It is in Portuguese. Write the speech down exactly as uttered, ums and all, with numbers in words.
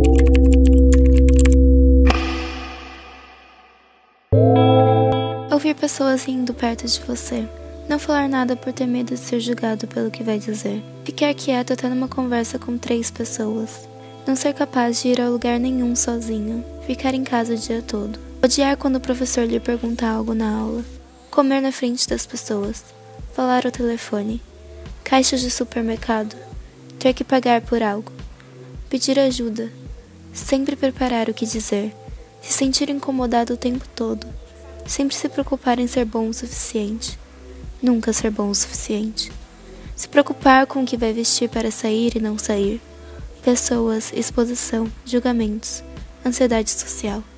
Ouvir pessoas rindo perto de você. Não falar nada por ter medo de ser julgado pelo que vai dizer. Ficar quieto até numa conversa com três pessoas. Não ser capaz de ir a lugar nenhum sozinho. Ficar em casa o dia todo. Odiar quando o professor lhe pergunta algo na aula. Comer na frente das pessoas. Falar ao telefone. Caixas de supermercado. Ter que pagar por algo. Pedir ajuda. Sempre preparar o que dizer. Se sentir incomodado o tempo todo. Sempre se preocupar em ser bom o suficiente. Nunca ser bom o suficiente. Se preocupar com o que vai vestir para sair e não sair. Pessoas, exposição, julgamentos, ansiedade social.